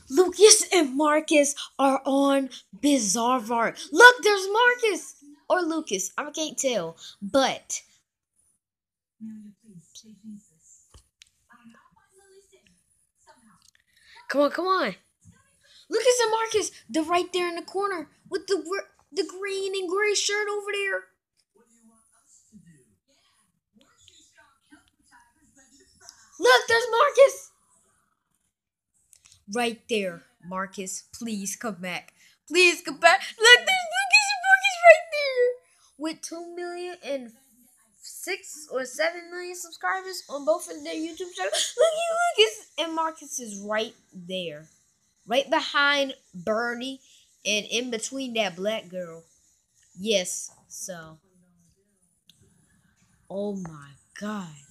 Lucas and Marcus are on Bizarre Art. Look, there's Marcus or Lucas. I can't tell. But come on, come on. Lucas and Marcus, they're right there in the corner with the green and gray shirt over there. Look, there's Marcus. Right there, Marcus. Please come back. Please come back. Look, there's Lucas and Marcus right there. With 2 million and 6 or 7 million subscribers on both of their YouTube channels. Look at Lucas and Marcus is right there. Right behind Bernie and in between that black girl. Yes, so. Oh my god.